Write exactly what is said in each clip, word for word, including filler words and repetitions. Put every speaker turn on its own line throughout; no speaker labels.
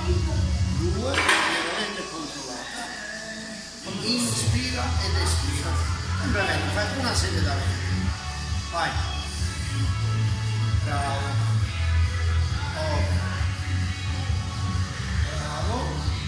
due, lentamente controllata, inspira ed espira, sempre lento, fai una serie da venti, vai, bravo, oh. Bravo,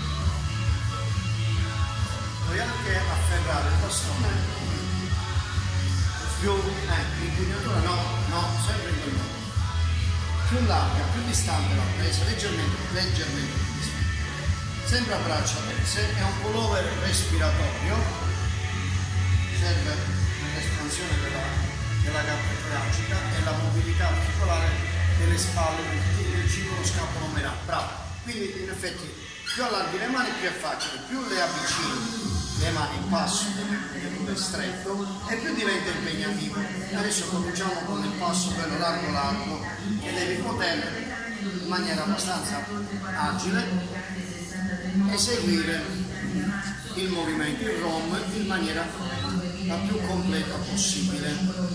puoi anche afferrare il bastone più, eh, l'impugnatura no, no, sempre in quel modo, più larga, più distante la presa, leggermente, leggermente più distante, sempre a braccia aperte. È un pullover respiratorio, serve l'espansione della, della gabbia toracica e la mobilità articolare delle spalle, perché il cibo lo scapolo omerato, bravo, quindi in effetti più allarghi le mani più è facile, più le avvicini le mani in passo dove è stretto e più diventa impegnativo. Adesso cominciamo con il passo bello largo largo e devi poter in maniera abbastanza agile eseguire il movimento, il rom in maniera la più completa possibile.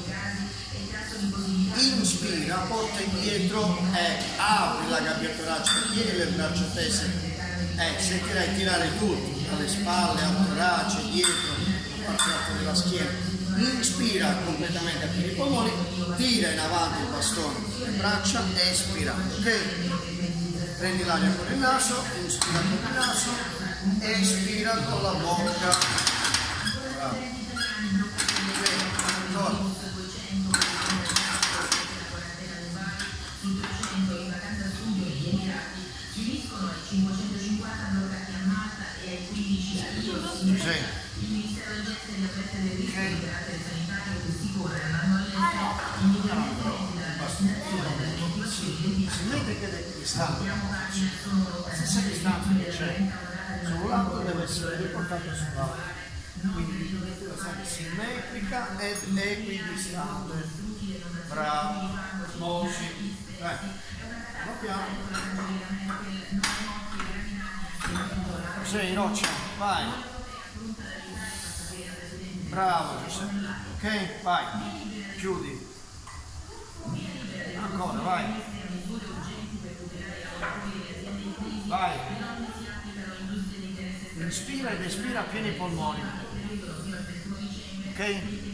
Inspira, porta indietro e apri la gabbia toracica, tieni le braccia tese e sentirai tirare tutto dalle spalle al torace, dietro, la parte alta della schiena. Inspira completamente a piedi i polmoni, tira in avanti il bastone, le braccia, espira, ok? Prendi l'aria con il naso, inspira con il naso, espira con la bocca. Bravo. Ok,
cinquecentocinquanta bloccati a Malta e ai quindici a Chios. Il Ministero degli Esteri ha aperto le liste di carattere sanitario che si correranno indipendentemente dalla vaccinazione e dalle condizioni.
se mettete le distanze, la stessa distanza che c'è sul lato deve essere riportata sull'altro, quindi deve essere simmetrica ed equidistante. Bravo, muovi, dai, piano. Sei roccia, vai. Bravo Giuseppe, ok? Vai, chiudi. Ancora, vai. Vai. Inspira ed espira a pieni polmoni. Ok?